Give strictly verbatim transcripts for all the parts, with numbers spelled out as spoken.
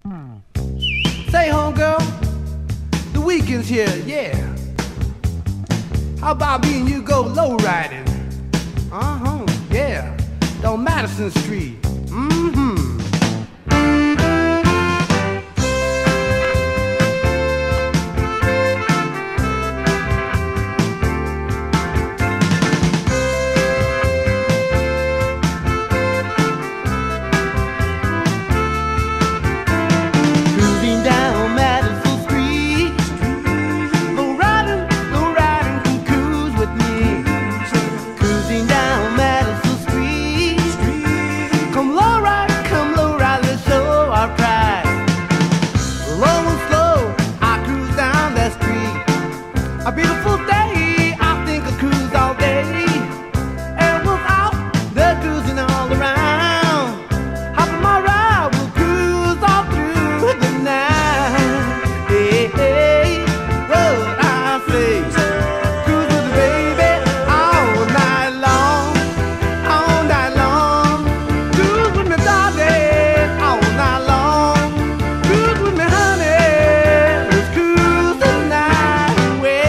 Say, homegirl, the weekend's here, yeah. How about me and you go low riding? Uh-huh, yeah. On Madison Street. Mm-hmm. A beautiful day, I think I'll cruise all day. And without the cruising all around, hop on my ride, we'll cruise all through the night. Hey, hey, what I say, cruise with the baby all night long, all night long. Cruise with me, darling, all night long. Cruise with me, honey, let's cruise the night away.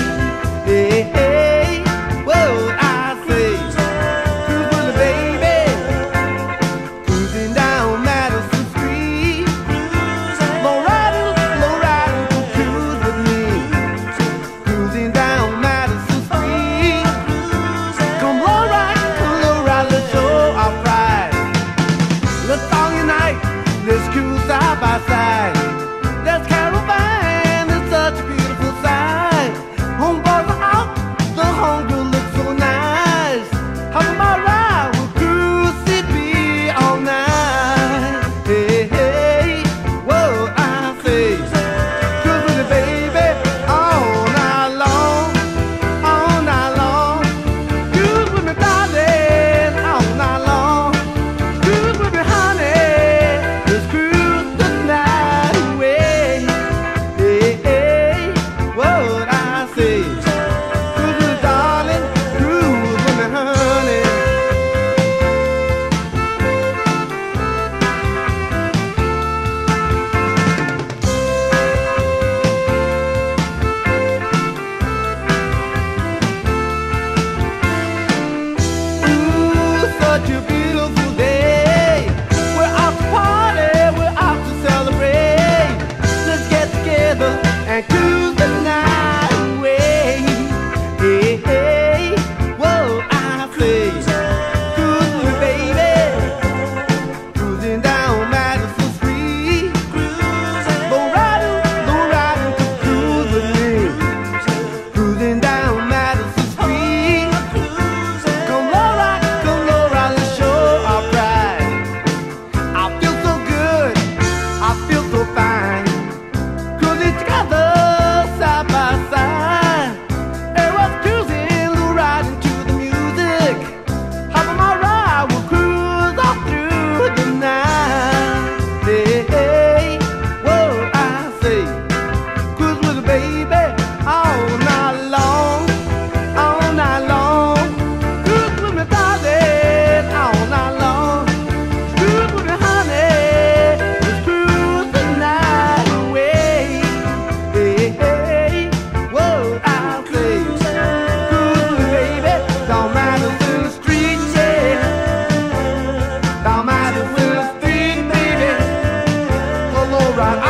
Hey, hey, what I say, cruise with the baby, cruising down Madison Street, low riding, low riding, cruise with me, cruising down Madison Street, come low ride, come low ride, let's show our pride, let's all unite, let's cruise side by side, let's caravan, it's such a beautiful sight, homeboys are out, the homegirl looks so nice. Hop on my ride, we'll cruise C B all night. Hey, hey, what I say, cruise with the baby all night long, all night long. Cruise with me, darling, all night long. Cruise with me, honey, let's cruise the night away. Hey, hey, what I say. Cruise with me, darling, cruise with me, honey. Ooh, such a beautiful day. We're out to party, we're out to celebrate. Let's get together and cruise the night away. Hey, hey, what I say, cruise with me, baby, cruising down Madison Street, low riding, low riding, cruise with me, cruising down Madison Street, come low ride, come low ride, let's show our pride. I feel so good, I feel so fine, cruising together side by side. Everyone's cruising, low riding to the music. Hop on my ride, we'll cruise all through the night. Hey, hey, what I say, cruise with the baby all night long, all night long. Cruise with me, darling, all night long. Cruise with me, honey, let's cruise the night away. Hey, hey, what I say, cruise with me, baby, down Madison Street, yeah. Down Madison Street, baby, oh, low ride.